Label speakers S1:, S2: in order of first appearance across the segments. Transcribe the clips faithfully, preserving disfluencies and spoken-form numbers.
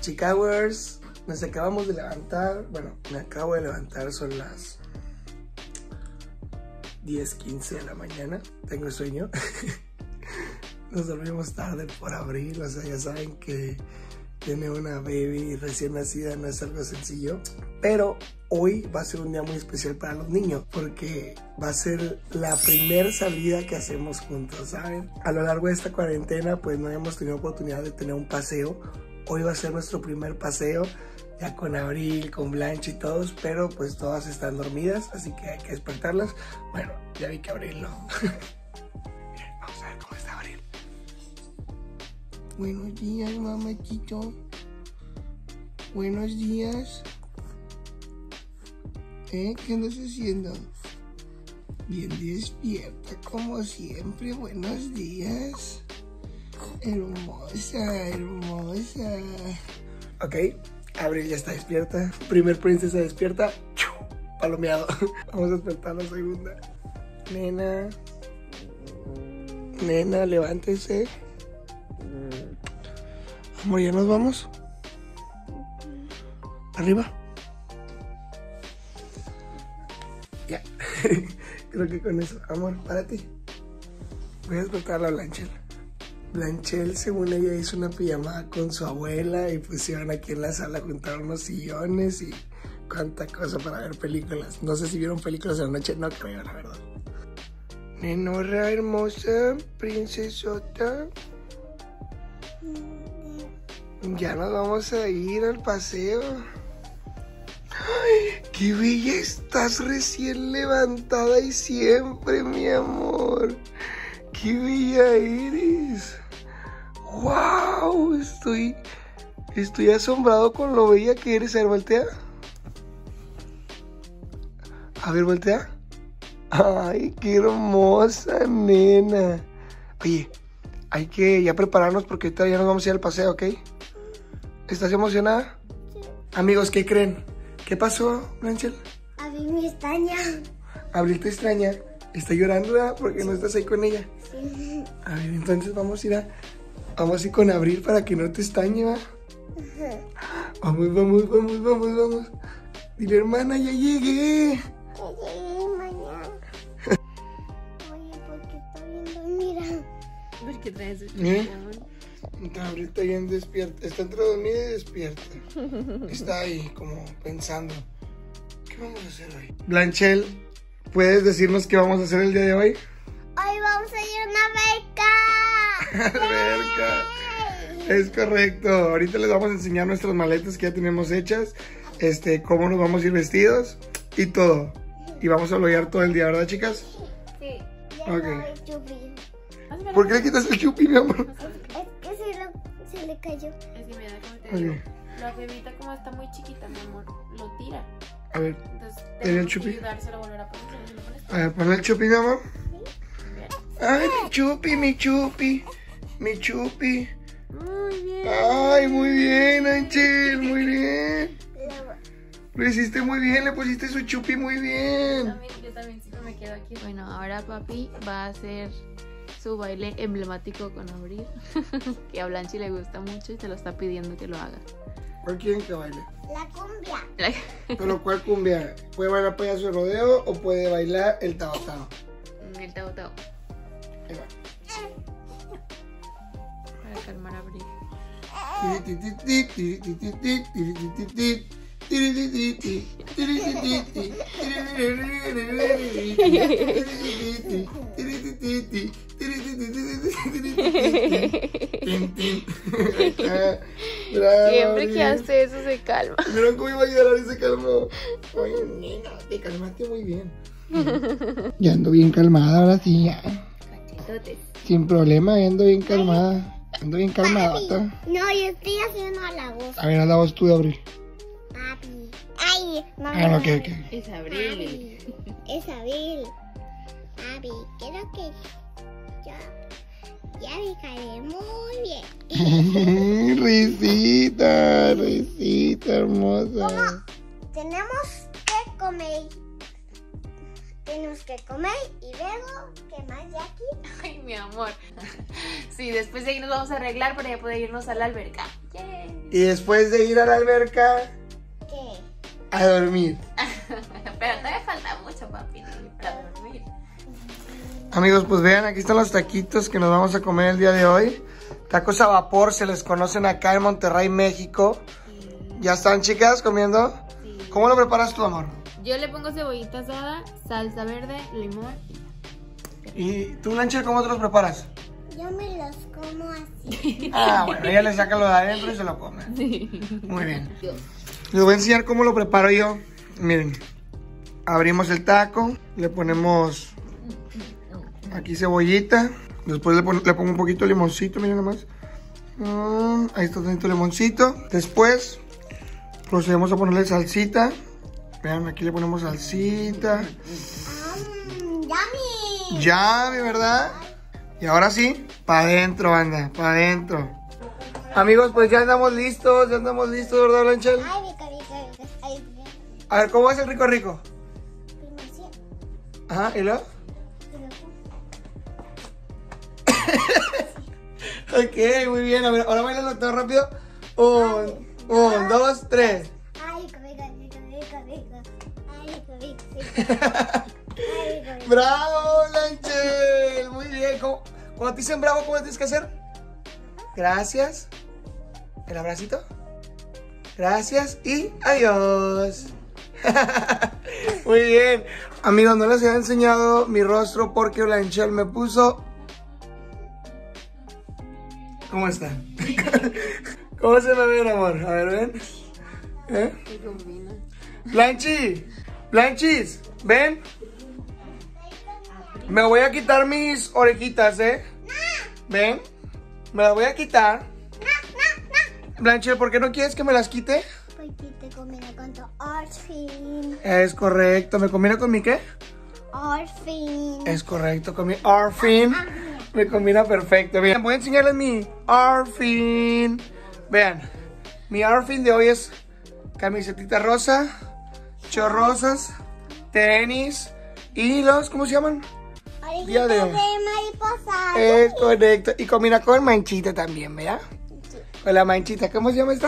S1: Chicagoers, nos acabamos de levantar. Bueno, me acabo de levantar, son las diez quince de la mañana. Tengo sueño. Nos dormimos tarde por abril, o sea, ya saben que tener una baby recién nacida no es algo sencillo. Pero hoy va a ser un día muy especial para los niños, porque va a ser la primera salida que hacemos juntos, ¿saben? A lo largo de esta cuarentena, pues no hemos tenido oportunidad de tener un paseo. Hoy va a ser nuestro primer paseo, ya con Abril, con Blanche y todos, pero pues todas están dormidas, así que hay que despertarlas. Bueno, ya vi que Abril no. Miren, vamos a ver cómo está Abril. Buenos días, mamachito. Buenos días. ¿Eh? ¿Qué andas haciendo? Bien despierta, como siempre. Buenos días. Hermosa, hermosa. Ok, Abril ya está despierta. Primer princesa despierta. Palomeado. Vamos a despertar a la segunda. Nena. Nena, levántese. Amor, ¿ya nos vamos? ¿Arriba? Ya. Creo que con eso. Amor, párate. Voy a despertar a la Blanchel. Blanchel, según ella, hizo una pijamada con su abuela y pusieron aquí en la sala, juntaron unos sillones y cuánta cosa para ver películas. No sé si vieron películas en la noche, no creo, la verdad. Nenorra hermosa, princesota. Ya nos vamos a ir al paseo. ¡Ay, qué bella estás! Recién levantada y siempre, mi amor. ¡Qué bella eres! ¡Wow! Estoy, estoy asombrado con lo bella que eres. A ver, voltea. A ver, voltea. ¡Ay, qué hermosa, nena! Oye, hay que ya prepararnos porque ahorita ya nos vamos a ir al paseo, ¿ok? ¿Estás emocionada? Sí. Amigos, ¿qué creen? ¿Qué pasó, Blanchel?
S2: Abril me extraña.
S1: Abril te extraña. Está llorando, ¿verdad? Porque sí. No estás ahí con ella.
S2: Sí.
S1: A ver, entonces vamos a ir a... Vamos a ir con Abril para que no te extrañe, ¿va?
S2: Uh-huh.
S1: Vamos, vamos, vamos, vamos, vamos. Dile, hermana, ya llegué.
S2: Ya llegué mañana. Oye, ¿por qué está bien dormida?
S3: ¿Por qué traes el
S1: ¿Eh? Abril está bien despierta. Está entre dormida y despierta. Está ahí como pensando. ¿Qué vamos a hacer hoy? Blanchel, ¿puedes decirnos qué vamos a hacer el día de hoy?
S2: Hoy vamos a ir a una beca.
S1: Alberca. Es correcto. Ahorita les vamos a enseñar nuestras maletas que ya tenemos hechas. Este, cómo nos vamos a ir vestidos y todo. Y vamos a vloguear todo el día, ¿verdad, chicas?
S2: Sí.
S1: Ok.
S2: El chupi.
S1: ¿Por qué le quitas el chupi, mi amor?
S2: Es que se, lo, se le cayó.
S3: Es que mira, como te
S1: Okay.
S3: digo, la bebita como está muy chiquita, mi amor, lo tira.
S1: A ver,
S3: Entonces
S1: ¿tiene el
S3: tenemos que
S1: chupi?
S3: ayudárselo a volver a poner. ¿Sí lo pones?
S1: a ver, pon el chupi, mi amor.
S3: Bien.
S1: Ay, mi chupi, mi chupi, mi chupi.
S3: Muy bien.
S1: Ay, muy bien, Ángel, muy bien. Lo hiciste muy bien, le pusiste su chupi muy bien.
S3: También, yo también siempre me quedo aquí. Bueno, ahora papi va a hacer su baile emblemático con Abril, que a Blanchi le gusta mucho y te lo está pidiendo que lo haga.
S1: ¿Cuál quieren que baile?
S2: La cumbia.
S1: ¿Pero cuál cumbia? ¿Puede bailar payaso de rodeo o puede bailar el tao tao?
S3: El tao tao.
S1: Ahí va.
S3: Para calmar a Abril. Siempre que hace eso se calma.
S1: ¿Vieron cómo iba a llorar y se calmó? Ay, nena, te calmaste muy bien. Ya ando bien calmada, ahora sí, ya.
S3: Cachetotes.
S1: Sin problema, ya ando bien calmada. Ando bien calmada.
S2: Papi. No, yo estoy haciendo la voz.
S1: A ver, haz la voz tú de Abril.
S2: Papi. Ay, mamá.
S1: Ah, ok, ok.
S3: Es Abril.
S2: Papi. Es Abril. Papi, creo que ya, ya me caeré muy bien.
S1: Risita, risita hermosa.
S2: ¿Cómo? Tenemos que comer tenemos que comer y luego, ¿qué más, Jackie?
S3: Ay, mi amor. Sí, después de ahí nos vamos a arreglar para ya poder irnos a la alberca. Yay.
S1: Y después de ir a la alberca,
S2: ¿Qué?
S1: a dormir.
S3: Pero todavía falta mucho, papi, para dormir.
S1: Amigos, pues vean, aquí están los taquitos que nos vamos a comer el día de hoy. Tacos a vapor, se les conocen acá en Monterrey, México. ¿Ya están, chicas, comiendo?
S3: Sí.
S1: ¿Cómo lo preparas tú, amor?
S3: Yo le pongo cebollita asada, salsa verde, limón.
S1: ¿Y tú, Lanchel, cómo te los preparas?
S2: Yo me los como así.
S1: Ah, bueno, ella le saca lo de adentro y se lo come.
S3: Sí.
S1: Muy bien. Les voy a enseñar cómo lo preparo yo. Miren, abrimos el taco, le ponemos aquí cebollita. Después le, pon le pongo un poquito de limoncito, miren nomás. Mm, ahí está tantito limoncito. Después procedemos a ponerle salsita. Vean, aquí le ponemos salsita.
S2: Um, ¡Yummy!
S1: Yummy, ¿verdad? Y ahora sí, para adentro, banda, para adentro. Amigos, pues ya andamos listos, ya andamos listos, ¿verdad, Blanchel?
S2: Ay, rico, rico, rico. Ay, rico.
S1: A ver, ¿cómo es el rico rico?
S2: Primero,
S1: Ajá, ¿y luego? Ok, muy bien, a ver, ahora bailalo todo rápido. Un, un, dos, tres.
S2: Ay, rico, rico, rico, rico. Ay, rico, rico, rico. Ay, rico, rico.
S1: ¡Bravo, Blanchel! Muy bien. ¿Cómo? Cuando te dicen bravo, ¿cómo tienes que hacer? Gracias. El abracito. Gracias y adiós. Muy bien. Amigos, no les había enseñado mi rostro porque Blanchel me puso... ¿Cómo está? ¿Cómo se me ve, amor? A ver, ven. ¿Eh?
S3: Se combina.
S1: Blanchi, Blanchis, ven. Me voy a quitar mis orejitas, ¿eh? Ven. Me las voy a quitar. Blanchi, ¿por qué no quieres que me las quite?
S2: Porque te combina con tu outfit.
S1: Es correcto. ¿Me combina con mi qué?
S2: Outfit.
S1: Es correcto, con mi outfit. Me combina perfecto. Bien, voy a enseñarles mi outfit. Vean, mi outfit de hoy es camisetita rosa, chorrosas, tenis y los, ¿cómo se llaman?
S2: Orejitas
S1: de-
S2: de mariposa.
S1: Es correcto. Y combina con manchita también, ¿verdad? Con la manchita. ¿Cómo se llama esta?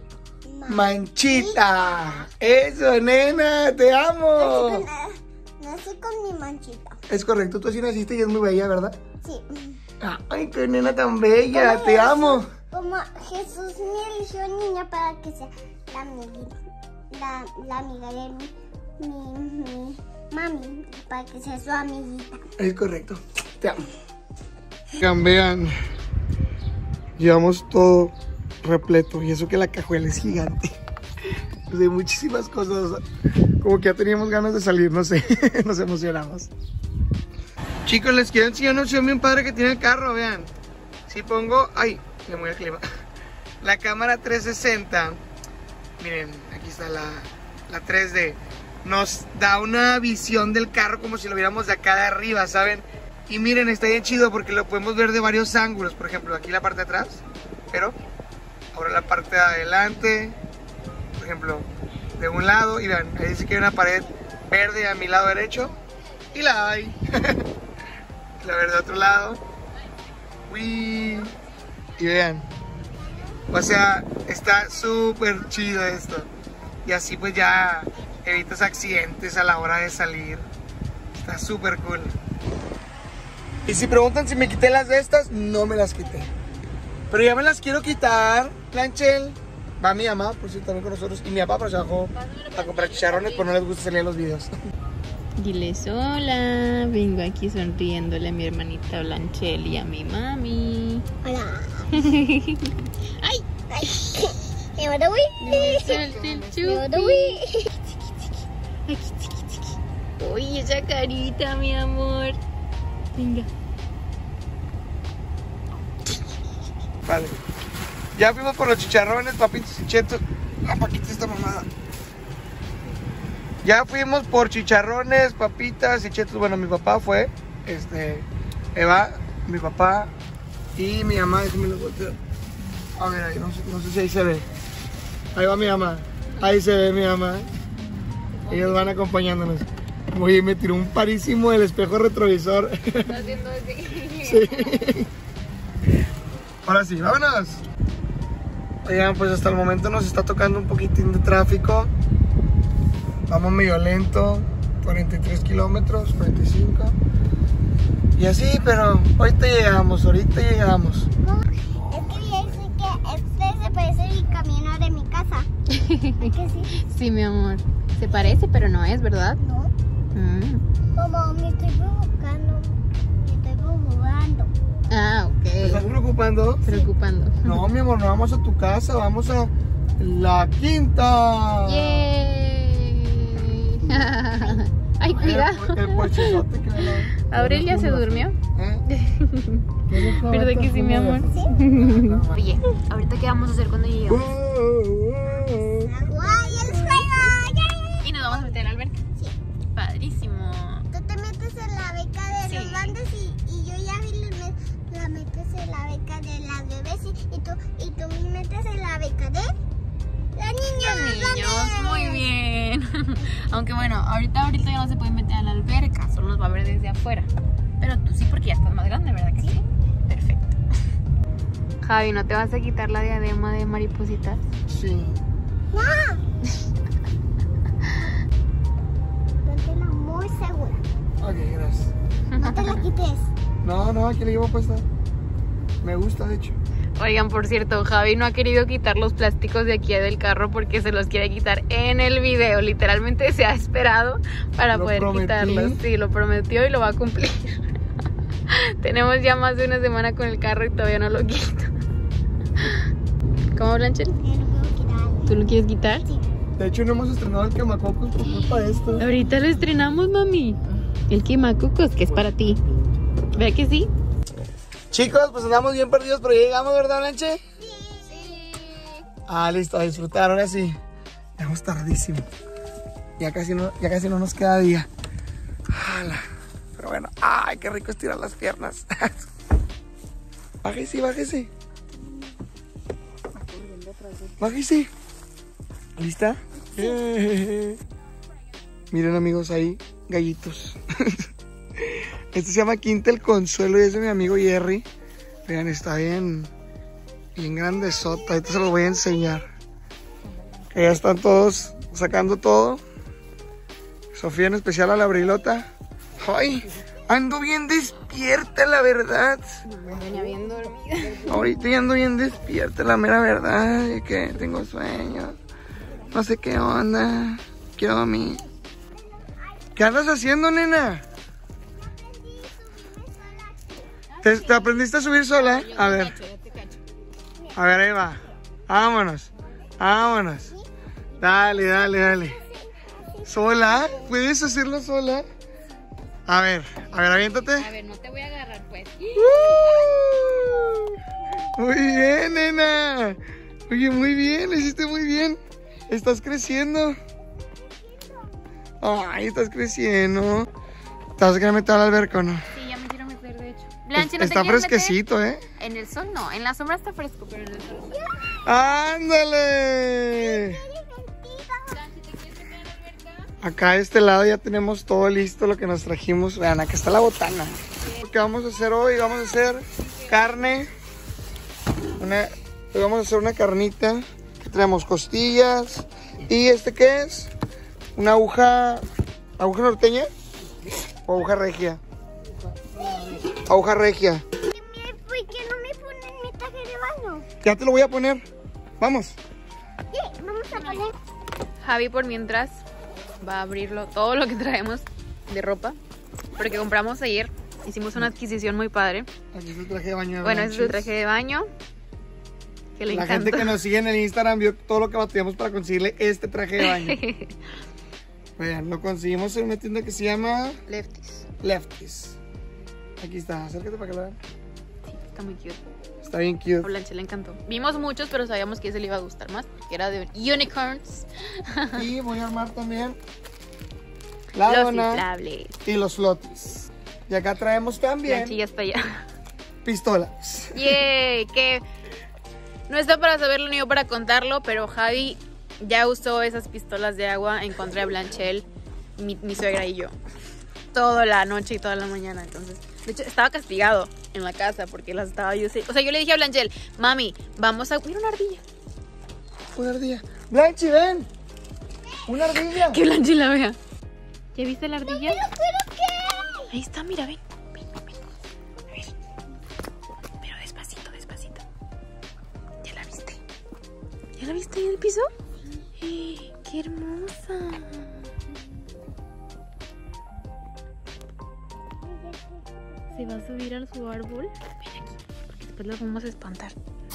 S1: Manchita. Eso, nena, te amo.
S2: Nací con, nací con mi manchita.
S1: Es correcto, tú así naciste y es muy bella, ¿verdad?
S2: Sí.
S1: Ay, qué nena tan bella, te amo.
S2: Como Jesús me eligió niña para que sea la amiga, la, la amiga de mi, mi, mi mami, para que sea su amiguita.
S1: Es correcto, te amo. Vean, vean, llevamos todo repleto y eso que la cajuela es gigante. De muchísimas cosas, como que ya teníamos ganas de salir, no sé, nos emocionamos. Chicos, les quiero enseñar una opción bien padre que tiene el carro, vean. Si pongo, ay, le mueve el clima. La cámara trescientos sesenta, miren, aquí está la, la tres D. Nos da una visión del carro como si lo viéramos de acá de arriba, ¿saben? Y miren, está bien chido porque lo podemos ver de varios ángulos. Por ejemplo, aquí la parte de atrás, pero ahora la parte de adelante. Por ejemplo, de un lado, y vean, ahí dice que hay una pared verde a mi lado derecho. Y la hay. La verde de otro lado. Uy. Y vean. O sea, está súper chido esto. Y así pues ya evitas accidentes a la hora de salir. Está súper cool. Y si preguntan si me quité las de estas, no me las quité. Pero ya me las quiero quitar, Blanchel. Va mi mamá, por cierto, también con nosotros. Y mi papá, pero se bajó a comprar chicharrones, pero no les gusta salir en los videos.
S3: Diles hola, vengo aquí sonriéndole a mi hermanita Blanchel y a mi mami.
S2: Hola. Ay, ay. Me voy a huir. Me voy a huir.
S3: Uy, esa carita, mi amor. Venga.
S1: Vale. Ya fuimos por los chicharrones, papitos y chetos. Ah, Paquita, esta mamada. Ya fuimos por chicharrones, papitas y chetos. Bueno, mi papá fue, este, Eva, mi papá y mi mamá. Déjenme los volteo. A ver, ahí, no sé, no sé si ahí se ve. Ahí va mi mamá. Ahí se ve mi mamá. Ellos van acompañándonos. Oye, me tiró un parísimo del espejo retrovisor.
S3: Está haciendo así.
S1: Sí. Ahora sí, vámonos. Oigan, pues hasta el momento nos está tocando un poquitín de tráfico. Vamos medio lento, cuarenta y tres kilómetros, cuarenta y cinco. Y así, pero ahorita llegamos, ahorita llegamos.
S2: Es que dice que este se parece al camino de mi casa. ¿Es que sí?
S3: Sí, mi amor. Se parece, pero no es, ¿verdad?
S2: No.
S3: Mm.
S2: Como me estoy provocando, me estoy provocando.
S3: Ah,
S1: ¿Te estás
S3: ok.
S1: preocupando?
S3: Preocupando.
S1: No, mi amor, no vamos a tu casa, vamos a la quinta.
S3: ¡Yay! Ay, cuidado.
S1: El, el porchezote que me lo-
S3: Abril ya se durmió.
S1: ¿Eh?
S3: ¿Verdad que sí, mi amor?
S1: Sí.
S3: Oye, ¿ahorita qué vamos a hacer cuando lleguemos?
S2: ¡Guay, el suelo!
S3: Y nos vamos a meter al alberca.
S2: Sí.
S3: Padrísimo.
S2: Tú te metes en la beca de
S3: Sí.
S2: los grandes y, y yo ya vi la, la metes en la beca de las bebés y, y tú y tú me metes en la beca de la niña.
S3: Los niños, muy bien. Aunque bueno, ahorita ahorita ya no se puede meter a la alberca, solo nos va a ver desde afuera. Pero tú sí, porque ya estás más grande, ¿verdad que sí? Perfecto. Javi, ¿no te vas a quitar la diadema de maripositas?
S1: Sí.
S2: ¡No! Póntela muy segura.
S1: Ok, gracias.
S2: No te la quites.
S1: No, no, aquí le llevo puesta. Me gusta, de hecho.
S3: Oigan, por cierto, Javi no ha querido quitar los plásticos de aquí del carro porque se los quiere quitar en el video. Literalmente se ha esperado para
S1: Lo
S3: poder
S1: prometí.
S3: quitarlos. Sí, lo prometió y lo va a cumplir. Tenemos ya más de una semana con el carro y todavía no lo quito. ¿Cómo, Blanchel?
S2: Yo no puedo quitar.
S3: ¿Tú lo quieres quitar?
S2: Sí.
S1: De hecho, no hemos estrenado el quemacocos por culpa de esto.
S3: Ahorita lo estrenamos, mami. El quemacucos, que es para ti. ¿Verdad que sí?
S1: Chicos, pues andamos bien perdidos, pero ya llegamos, ¿verdad, Blanche?
S2: Sí.
S1: Ah, listo, a disfrutar, ahora sí. Llegamos tardísimo. Ya casi no, ya casi no nos queda día. Jala. Pero bueno, ay, qué rico estirar las piernas. Bájese, bájese. Bájese. ¿Lista? Eh. Miren, amigos, ahí, gallitos. Este se llama Quinta el Consuelo y es de mi amigo Jerry. Vean, está bien, bien grandezota. Ahorita se los voy a enseñar. Que ya están todos sacando todo. Sofía en especial a la Abrilota. Ay, ando bien despierta, la verdad.
S3: Venía bien dormida.
S1: Ahorita ya ando bien despierta, la mera verdad. De que tengo sueños. No sé qué onda. Quiero dormir. ¿Qué andas haciendo, nena? ¿Te, te aprendiste a subir sola? A ver. A ver, ahí va. Vámonos. Vámonos. Dale, dale, dale. ¿Sola? ¿Puedes hacerlo sola? A ver, a ver, aviéntate.
S3: A ver, no te voy a agarrar, pues.
S1: ¡Uh! Muy bien, nena. Oye, muy bien, lo hiciste muy bien. Estás creciendo. Ay, estás creciendo. ¿Te vas a querer meter al alberca o no?
S3: Sí, ya me quiero meter, de hecho. Blanche, ¿no te
S1: Está
S3: quieres
S1: fresquecito,
S3: meter?
S1: ¿eh?
S3: En el sol no, en la sombra está fresco, pero en el sol no.
S1: ¡Ándale!
S3: Blanche, ¿te quieres meter en la alberca?
S1: Acá de este lado ya tenemos todo listo, lo que nos trajimos. Vean, acá está la botana. Lo que vamos a hacer hoy, vamos a hacer carne. Una, hoy vamos a hacer una carnita. Que traemos costillas. ¿Y este qué es? Una aguja. ¿Aguja norteña? ¿O aguja regia? Aguja regia.
S2: ¿Por qué no me ponen mi traje de baño?
S1: Ya te lo voy a poner. Vamos.
S2: Sí, vamos a poner.
S3: Javi, por mientras, va a abrirlo todo lo que traemos de ropa. Porque compramos ayer. Hicimos una adquisición muy padre.
S1: Aquí es el traje de baño de
S3: Bueno, ese es el
S1: Blanches.
S3: traje de baño. Que le
S1: La
S3: encanta.
S1: gente que nos sigue en el Instagram vio todo lo que batallamos para conseguirle este traje de baño. Vean, lo conseguimos en una tienda que se llama
S3: Lefties.
S1: Lefties. Aquí está, acércate para que lo vean.
S3: Sí, está muy cute.
S1: Está bien
S3: A
S1: cute.
S3: Blanche le encantó. Vimos muchos, pero sabíamos que ese le iba a gustar más. Que era de unicorns.
S1: Y voy a armar también la
S3: Los
S1: dona
S3: inflables.
S1: y los flotis. Y acá traemos también
S3: Blanche ya está allá.
S1: pistolas.
S3: Yay, que no está para saberlo ni yo para contarlo, pero Javi ya usó esas pistolas de agua en contra de Blanchel mi, mi suegra y yo. Toda la noche y toda la mañana. Entonces, de hecho, estaba castigado en la casa porque las estaba yo... O sea, yo le dije a Blanchel, mami, vamos a... Mira una ardilla.
S1: Una ardilla. Blanchi, ven. Una ardilla.
S3: Que Blanchel la vea. ¿Ya viste la ardilla?
S2: No, pero, pero ¿qué?
S3: Ahí está, mira, ven. Ven, ven, ven. A ver. Pero despacito, despacito. ¿Ya la viste? ¿Ya la viste ahí en el piso? ¡Eh, ¡qué hermosa! ¿Se va a subir a su árbol? Ven aquí, porque después la vamos a espantar.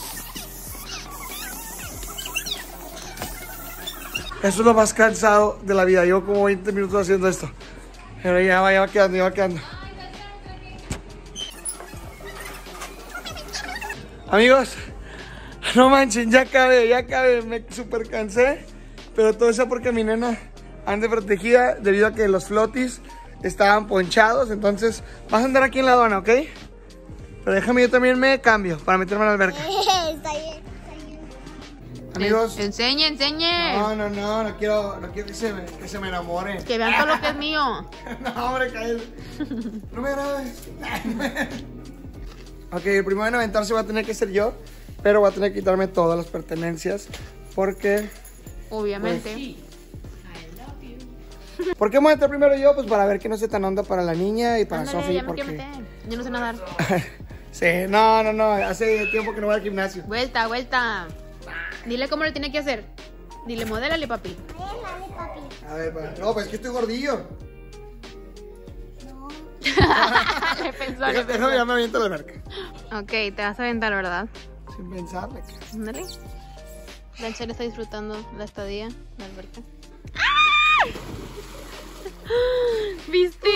S1: Eso es lo más cansado de la vida. Llevo como veinte minutos haciendo esto. Pero ya va, ya va quedando, ya va quedando. Amigos, no manchen, ya acabé, ya acabé. Me super cansé. Pero todo eso porque mi nena anda protegida debido a que los flotis estaban ponchados. Entonces, vas a andar aquí en la aduana, ¿ok? Pero déjame, yo también me cambio para meterme en la alberca.
S2: Está bien, está bien.
S1: Amigos.
S3: Enseñe, enseñe.
S1: No, no, no, no quiero, no quiero que se me, que se me enamoren.
S3: Que vean todo lo que es mío.
S1: No, hombre, cállate. No me grabes. Ok, el primero en aventarse va a tener que ser yo. Pero voy a tener que quitarme todas las pertenencias. Porque...
S3: Obviamente.
S1: Pues, ¿por qué me voy a entrar primero yo? Pues para ver que no sea tan onda para la niña y para
S3: Ándale,
S1: Sofi.
S3: ya me
S1: Porque...
S3: quiero meter. Yo no sé nadar.
S1: Sí, no, no, no. Hace tiempo que no voy al gimnasio.
S3: Vuelta, vuelta. Dile cómo lo tiene que hacer. Dile, modélale, papi.
S2: Dale, papi.
S1: A ver, para... no, pues es que estoy gordillo.
S2: No.
S3: Le pensó, le
S1: Déjame,
S3: pensó.
S1: ya me aviento a la alberca.
S3: Ok, te vas a aventar, ¿verdad?
S1: Sin pensarle.
S3: Ándale. Blanchel está disfrutando la estadía, la alberca. ¿Viste?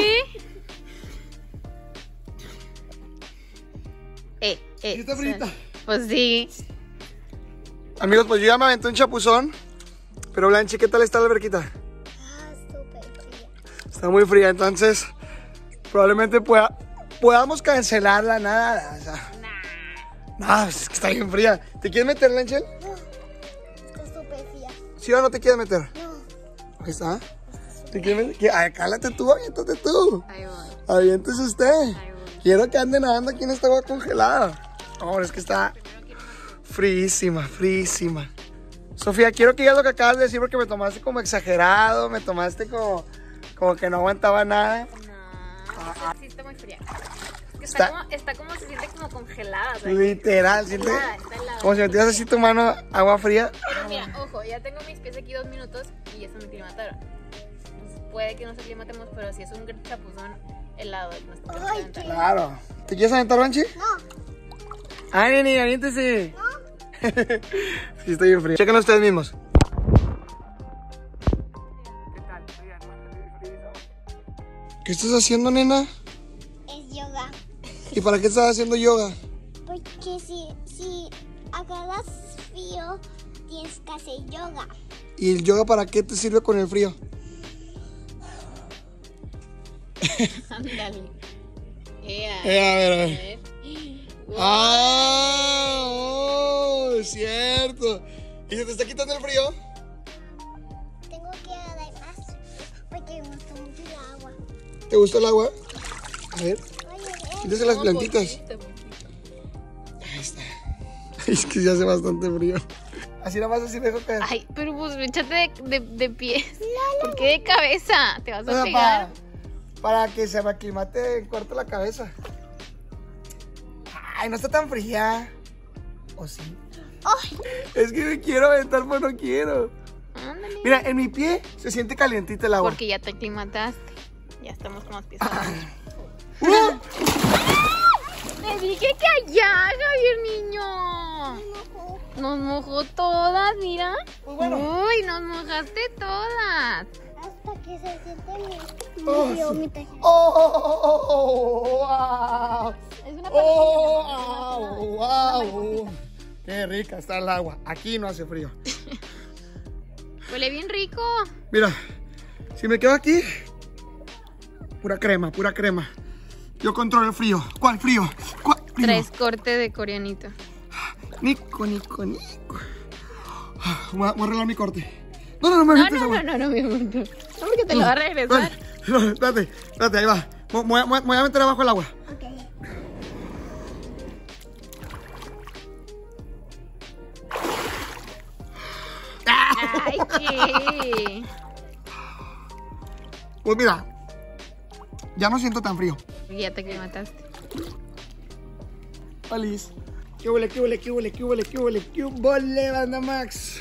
S3: Eh, eh.
S1: ¿Sí está frita?
S3: Pues sí.
S1: Amigos, pues yo ya me aventé un chapuzón. Pero Blanchi, ¿qué tal está la alberquita?
S2: Ah, súper fría.
S1: Está muy fría, entonces probablemente pueda, podamos cancelar la nada. O sea,
S3: Nah.
S1: no, es que está bien fría. ¿Te quieres meter, Blanchel?
S2: No. Está súper fría.
S1: ¿Sí o no te quieres meter?
S2: No.
S1: Ahí está. ¿Te quieres meter? ¿Qué? Ay, cálate tú, aviéntate tú.
S3: Ahí voy.
S1: Aviéntese usted.
S3: Ahí voy.
S1: Quiero que ande nadando aquí en esta agua congelada. Ahora es que está fríísima, fríísima. Sofía, quiero que digas lo que acabas de decir porque me tomaste como exagerado, me tomaste como, como que no aguantaba nada.
S3: No, sí está muy fría. Es que
S1: Está-
S3: está, como, está como se siente como congelada. O sea,
S1: Literal, ¿siente?
S3: helada, está helada.
S1: Como si metieras así tu mano agua fría.
S3: Pero mira, ojo, ya tengo mis pies aquí dos minutos y ya se me aclimataron. Entonces, puede que no se aclimatemos, pero si es un gran chapuzón helado. No está
S2: Ay,
S3: aclimatando.
S1: Claro. ¿Te quieres aventar, Banchi?
S2: No.
S1: Ay, neni, aviéntese. Sí, estoy bien frío. Chequen ustedes mismos. ¿Qué tal? ¿Qué estás haciendo, nena?
S2: Es yoga.
S1: ¿Y para qué estás haciendo yoga?
S2: Porque si, si agarras frío, tienes que hacer yoga.
S1: ¿Y el yoga para qué te sirve con el frío?
S3: Ándale. Ea,
S1: Eh, a ver, a ver.
S3: ver.
S1: ¡Ah! ¡Oh! Es cierto. ¿Y se te está quitando el frío?
S2: Tengo que agarrar más porque me gusta mucho el agua.
S1: ¿Te gusta el agua? A ver,
S2: Oye, eh,
S1: quítese las
S3: No,
S1: plantitas.
S3: poquito, poquito.
S1: Ahí está. Es que ya hace bastante frío. Así nada más así dejo caer.
S3: Ay, pero pues échate de, de, de pies. ¿Por qué de cabeza? Te vas
S1: O
S3: a
S1: sea,
S3: pegar.
S1: para, para que se me aclimate en corto la cabeza. Ay, no está tan fría. ¿O sí?
S2: Ay,
S1: Es que me quiero aventar, pero no quiero.
S3: Ándale.
S1: Mira, en mi pie se siente calientita el agua.
S3: Porque ya te aclimataste. Ya estamos con los pies.
S1: ¡Uh!
S3: Te dije que allá, Javier niño. Nos mojó todas, mira.
S1: Pues bueno.
S3: Uy, nos mojaste todas.
S2: hasta que se siente mi,
S1: Oh,
S2: mi
S1: sí.
S2: vomita.
S1: ¡Oh! ¡Oh! ¡Oh! ¡Oh! ¡Wow!
S3: Es una
S1: ¡Oh! ¡Wow! ¡Wow! ¡Qué rica está el agua! Aquí no hace frío.
S3: Huele bien rico.
S1: Mira, si me quedo aquí, pura crema, pura crema. Yo controlo el frío. ¿Cuál frío? ¿Cuál frío?
S3: Traes corte de coreanito.
S1: Nico, Nico, Nico. Voy a, voy a arreglar mi corte. No, no, no, me
S3: No,
S1: metes
S3: no,
S1: agua.
S3: no, no, no, mi amor. No, porque te lo va a regresar.
S1: No, espérate, espérate, ahí va. Me voy, a- me voy a meter abajo el agua.
S2: Ok.
S3: Ay, sí.
S1: Pues mira, ya no siento tan frío.
S3: Ya te aclimataste.
S1: Alice. ¿Qué huele, qué huele, qué huele, qué huele, qué huele, qué huele, banda Max?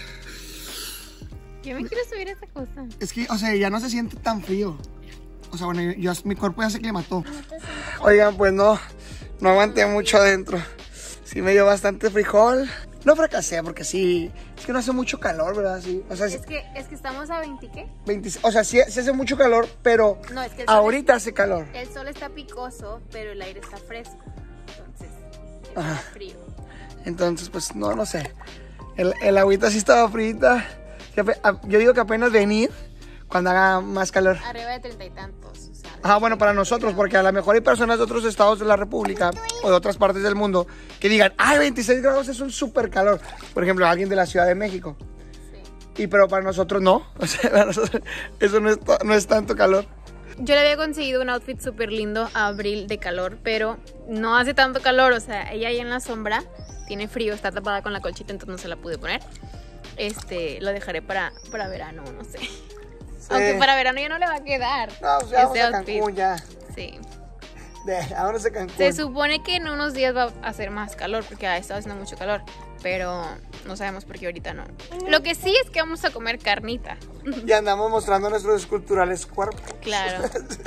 S3: Yo me quiero subir a esta cosa.
S1: Es que, o sea, ya no se siente tan frío. O sea, bueno, yo, yo- mi cuerpo ya se aclimató. Oigan, pues no, no aguanté mucho adentro. Sí me dio bastante frijol. No fracasé porque sí, es que no hace mucho calor, ¿verdad? Sí, o sea, sí,
S3: Es que, es que estamos a veinte, ¿qué?
S1: veinte, o sea, sí, sí hace mucho calor, pero
S3: No, es que el sol,
S1: ahorita hace calor.
S3: el sol está picoso, pero el aire está fresco. Entonces, es
S1: Ajá.
S3: más frío.
S1: Entonces, pues, no, no sé. El, el agüita sí estaba frita. Yo digo que apenas venir cuando haga más calor.
S3: Arriba de treinta y tantos. O sea,
S1: Ah, bueno, para nosotros, porque a lo mejor hay personas de otros estados de la República o de otras partes del mundo que digan, ay, veintiséis grados es un súper calor. Por ejemplo, alguien de la Ciudad de México.
S3: sí.
S1: Y pero para nosotros no. O sea, para nosotros eso no es, no es tanto calor.
S3: Yo le había conseguido un outfit súper lindo a Abril de calor, pero no hace tanto calor. O sea, ella ahí en la sombra tiene frío, está tapada con la colchita, entonces no se la pude poner. Este, lo dejaré para, para verano, no sé. Aunque para verano ya no le va a quedar.
S1: No, pues ya vamos
S3: ese
S1: a
S3: outfit.
S1: Cancún ya.
S3: Sí.
S1: De, vámonos a Cancún.
S3: Se supone que en unos días va a hacer más calor, porque ha estado haciendo mucho calor, pero no sabemos por qué ahorita no. Lo que sí es que vamos a comer carnita.
S1: Y andamos mostrando nuestros esculturales cuerpos.
S3: Claro.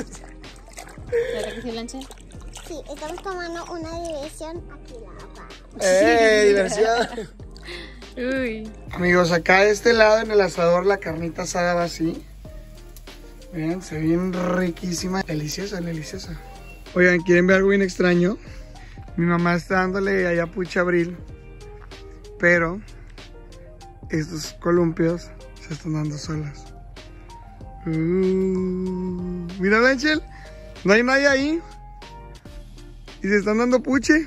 S3: ¿Verdad que sí, Blanche?
S2: Sí, estamos tomando una diversión aquí la agua.
S1: ¡Eh, diversión!
S3: Uy.
S1: Amigos, acá de este lado en el asador la carnita asada va así. Vean, se ve bien riquísima. Deliciosa, deliciosa. Oigan, ¿quieren ver algo bien extraño? Mi mamá está dándole allá pucha Abril, pero estos columpios se están dando solas. Uh, mira, Blanchel, no hay nadie ahí. Y se están dando puche.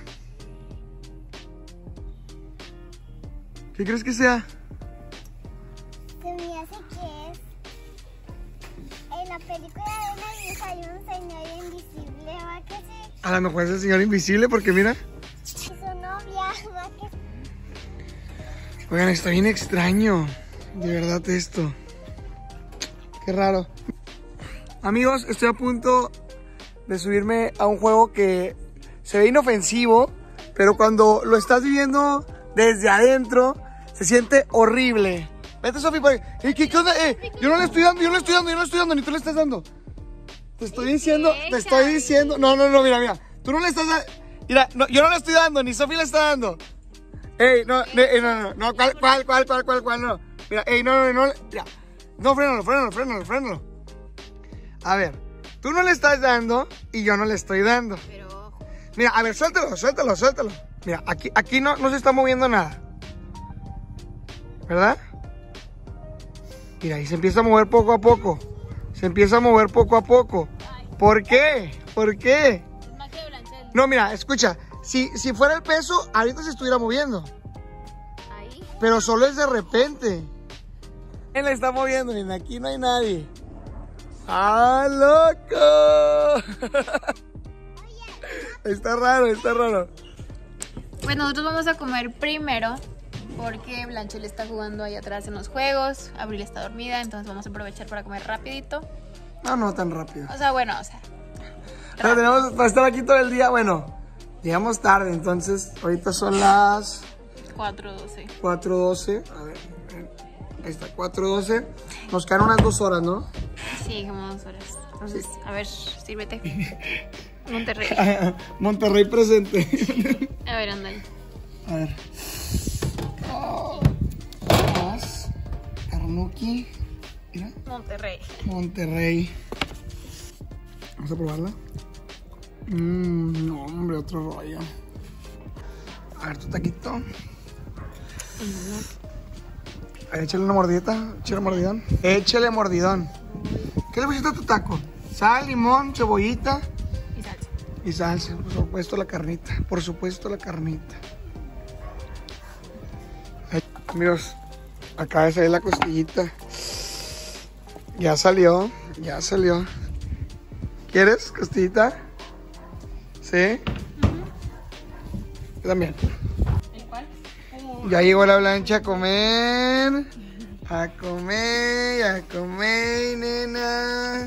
S1: ¿Qué crees que sea?
S2: Se me hace que es. En la película de una vieja hay un señor invisible, ¿va que sí?
S1: A lo mejor es el señor invisible porque mira.
S2: Su novia, ¿va que sí?
S1: Oigan, está bien extraño. De verdad esto. Qué raro. Amigos, estoy a punto de subirme a un juego que se ve inofensivo, pero cuando lo estás viviendo desde adentro, se siente horrible. Vete, Sofi, por ahí. Eh, ¿qué, qué onda? Eh, yo no le estoy dando, yo no le estoy dando, yo no le estoy dando, ni tú le estás dando. Te estoy diciendo, te estoy diciendo. No, no, no, mira, mira. Tú no le estás dando. Mira, no, yo no le estoy dando, ni Sofi le está dando. Ey, no, no, ey, no, no, no, cuál, cuál, cuál, cuál, cuál, cuál, no. Mira, ey, no, no, no, mira. No, frénalo, frénalo, frénalo, frénalo. A ver, tú no le estás dando y yo no le estoy dando.
S3: Pero ojo.
S1: Mira, a ver, suéltalo, suéltalo, suéltalo. Mira, aquí, aquí no, no se está moviendo nada. ¿Verdad? Mira, ahí se empieza a mover poco a poco. Se empieza a mover poco a poco. ¿Por qué? ¿Por qué?
S3: Es más que Blanche.
S1: No, mira, escucha. Si, si fuera el peso, ahorita se estuviera moviendo.
S3: Ahí.
S1: Pero solo es de repente. Él está moviendo, miren, aquí no hay nadie. ¡Ah, loco! Está raro, está raro.
S3: Pues nosotros vamos a comer primero porque Blanche le está jugando ahí atrás en los juegos, Abril está dormida, entonces vamos a aprovechar para comer rapidito.
S1: No, no tan rápido.
S3: O sea, bueno, o sea,
S1: Pero tenemos para estar aquí todo el día. Bueno, llegamos tarde, entonces ahorita son las
S3: cuatro doce.
S1: cuatro doce. A ver, ahí está, cuatro doce. Nos quedan unas dos horas, ¿no?
S3: Sí, como dos horas. Entonces, a ver, sírvete. Monterrey.
S1: Monterrey presente.
S3: A ver, anda ahí.
S1: A ver. Oh, más. Carnuki. Mira.
S3: Monterrey.
S1: Monterrey. Vamos a probarla. Mmm, no, hombre, otro rollo. A ver, tu taquito. A ver, échale una mordidita. Échale mordidón. Échale mordidón. ¿Qué le pusiste a tu taco? Sal, limón, cebollita.
S3: Y salsa.
S1: Y salsa, por supuesto la carnita. Por supuesto la carnita. Ay, amigos, acaba de salir la costillita. Ya salió, ya salió. ¿Quieres costillita? ¿Sí? Yo también.
S3: ¿El cuál?
S1: Ya llegó la Blanche a comer. A comer, a comer, nena.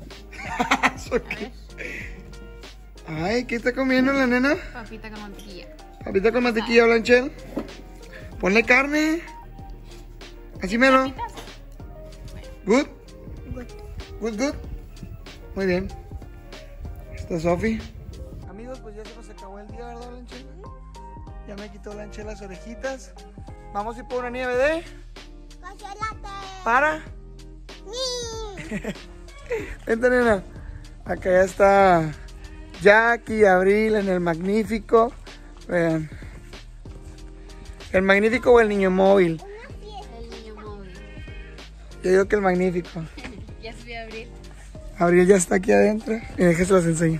S1: Ay, ¿qué está comiendo la nena?
S3: Papita con mantequilla.
S1: Papita con mantequilla, Blanche. Ponle carne. Así mero. Good. Good, good. Muy bien. Está Sofi. Amigos, pues ya se nos acabó el día, ¿verdad, Blanche? Ya me quitó Blanche las orejitas. Vamos a ir por una nieve de...
S2: Chocolate.
S1: ¿Para?
S2: Sí.
S1: Vente, nena. Acá ya está Jackie y Abril en el Magnífico. Vean. ¿El Magnífico o el niño móvil?
S3: El niño móvil.
S1: Yo digo que el Magnífico.
S3: Ya subí a abrir.
S1: Abril ya está aquí adentro. Y déjense los enseño.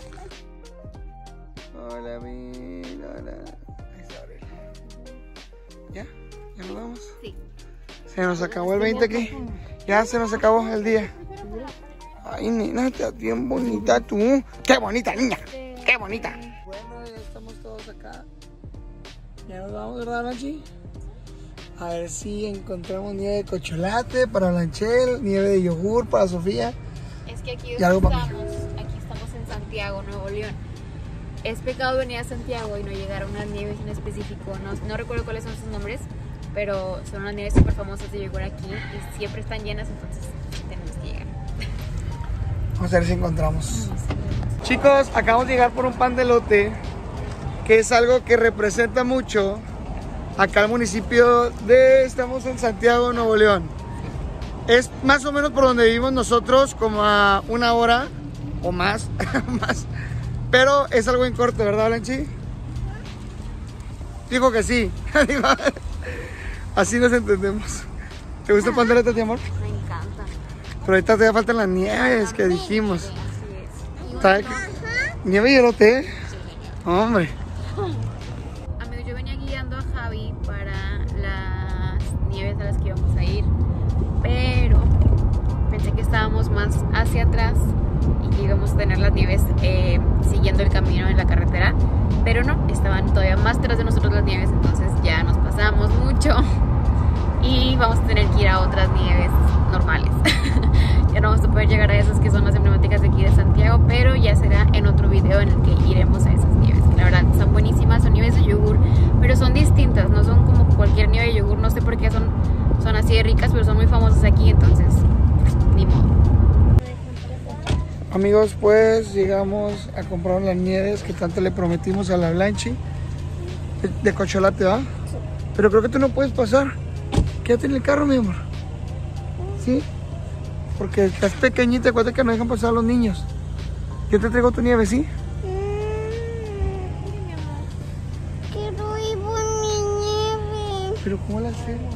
S1: Hola, Abril. Hola. Ahí está Abril. ¿Ya? ¿Ya nos vamos?
S3: Sí.
S1: Se nos acabó el veinte aquí. Ya se nos acabó el día. Ay, nena, estás bien bonita tú. ¡Qué bonita, niña! ¡Qué bonita! Bueno, ya estamos todos acá. Ya nos vamos, ¿verdad, Blanchi? A ver si encontramos nieve de chocolate para Blanchel, nieve de yogur para Sofía.
S3: Es que aquí
S1: Y algo
S3: donde
S1: para mí.
S3: estamos, aquí estamos en Santiago, Nuevo León. Es pecado venir a Santiago y no llegar a unas nieves en específico. No, no recuerdo cuáles son sus nombres, pero son unas nieves súper famosas de yogur aquí y siempre están llenas, entonces tenemos que llegar.
S1: Vamos a ver si encontramos. Chicos, acabamos de llegar por un pan de elote, que es algo que representa mucho acá al municipio de... Estamos en Santiago, Nuevo León. Es más o menos por donde vivimos nosotros, como a una hora o más, más. Pero es algo en corto, ¿verdad, Blanchi? Dijo que sí. Así nos entendemos. ¿Te gusta el pan de elote, mi amor?
S3: Me encanta.
S1: Pero ahorita todavía faltan las nieves que dijimos.
S3: Así es.
S1: ¿Está? ¿Nieve y elote? Hombre.
S3: Amigos, yo venía guiando a Javi para las nieves a las que íbamos a ir, pero pensé que estábamos más hacia atrás y que íbamos a tener las nieves eh, siguiendo el camino en la carretera, pero no, estaban todavía más atrás de nosotros las nieves, entonces ya nos pasamos mucho y vamos a tener que ir a otras nieves normales. Ya no vamos a poder llegar a esas que son las emblemáticas de aquí de Santiago, pero ya será en otro video en el que iremos a esas nieves. La verdad, son buenísimas, son nieves de yogur, pero son distintas, no son como cualquier nieve de yogur, no sé por qué son, son así de ricas, pero son muy famosas aquí, entonces, ni modo.
S1: Amigos, pues llegamos a comprar las nieves que tanto le prometimos a la Blanchi. De, de cocholate, ¿va? Pero creo que tú no puedes pasar. Quédate en el carro, mi amor. ¿Sí? Porque estás pequeñita, acuérdate que no dejan pasar a los niños. Yo te traigo tu nieve, ¿sí?
S2: Quiero ir por mi nieve.
S1: Pero ¿cómo la hacemos?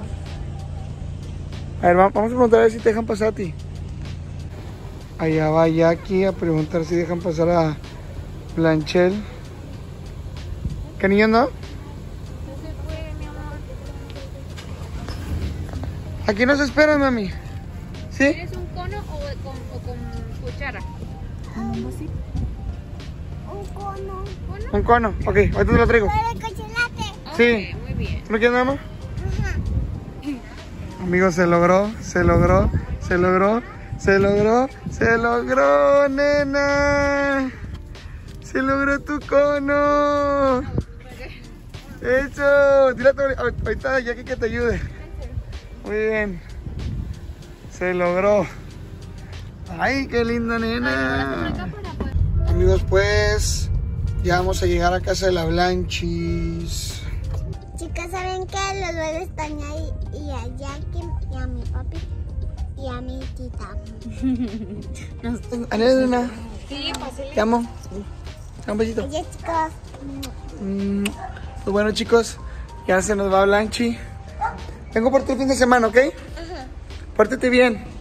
S1: A ver, va- vamos a preguntar a ver si te dejan pasar a ti. Allá va Jackie a preguntar si dejan pasar a Blanchel. ¿Qué niño no? Aquí nos esperan, mami. ¿Sí?
S3: ¿Quieres un cono o con, o con cuchara? ¿Cómo así?
S2: Un cono.
S1: Un cono. Ok, ahorita te lo traigo.
S2: Para el chocolate.
S1: Sí.
S3: Ok, muy bien.
S1: ¿No quieres nada más?
S2: Ajá.
S1: Amigos, se logró, se logró, se logró, se logró, se logró, nena. Se logró tu cono. Eso. Dile a tu, ahorita Jackie que te ayude. Muy bien. Se logró. Ay, qué linda nena. Amigos, pues ya vamos a llegar a casa de la Blanchis.
S2: Chicas, ¿saben qué? Los bebés están ahí y a Jackie y a mi papi y a mi tita.
S1: Nena,
S3: Sí, pásale.
S1: te amo. Te amo un besito.
S2: Oye, chicos.
S1: Mm, Pues bueno, chicos, ya se nos va Blanchi. Vengo por ti el fin de semana, ¿ok? Pórtate bien.